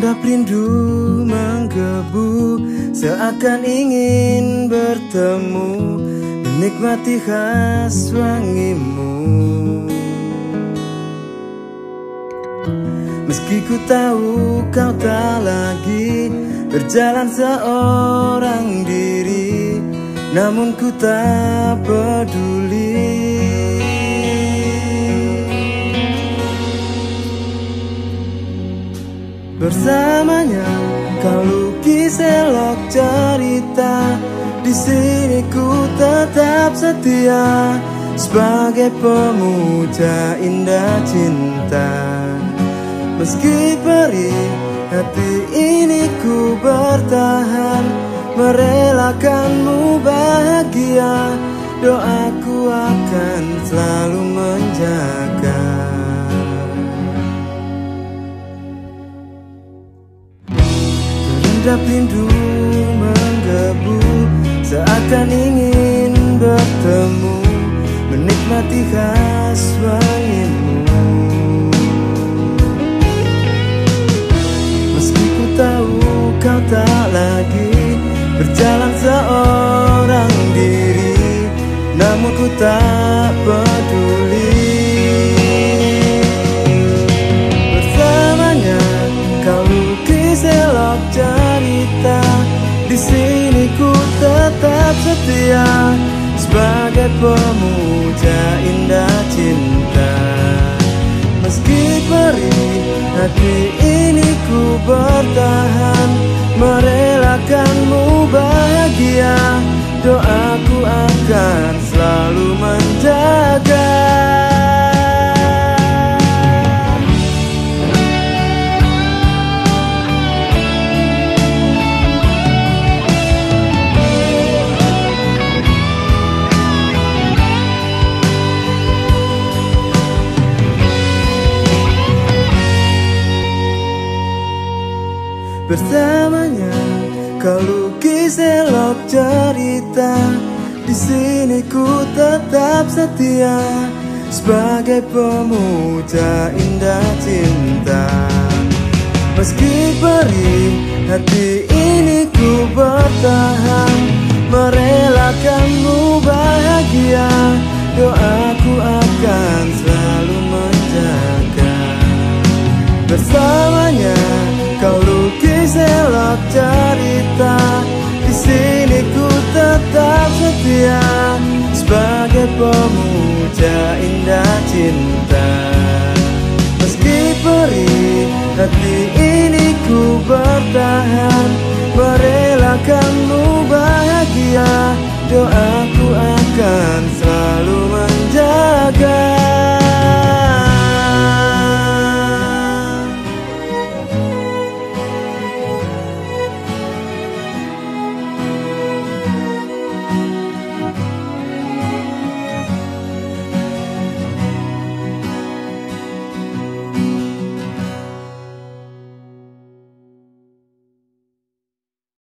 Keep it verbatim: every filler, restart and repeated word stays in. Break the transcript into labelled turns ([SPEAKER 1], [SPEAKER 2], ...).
[SPEAKER 1] Terendap rindu menggebu, seakan ingin bertemu, menikmati khas wangimu. Meski ku tahu kau tak lagi berjalan seorang diri, namun ku tak peduli. Bersamanya kau lukis elok cerita, di sini ku tetap setia sebagai pemuja indah cinta. Meski perih hati ini ku bertahan, merelakanmu bahagia, doaku akan selalu menjaga. Terendap rindu menggebu, seakan ingin bertemu, menikmati khas wangimu. Meski ku tahu kau tak lagi berjalan seorang diri, namun ku tak peduli. Bersamanya kau lukis elok cerita, di sini ku tetap setia sebagai pemuja indah cinta. Meski perih hati ini ku bertahan, merelakanmu bahagia, doaku akan selalu menjaga. Bersamanya kau lukis elok cerita, di sini ku tetap setia sebagai pemuja indah cinta. Meski perih hati ini ku bertahan, merelakanmu bahagia, doaku akan selalu menjaga. Bersamanya kau lukis elok cerita, di sini ku tetap setia sebagai pemuja indah cinta. Meski perih hati ini ku bertahan, merelakanmu bahagia, doaku akan selalu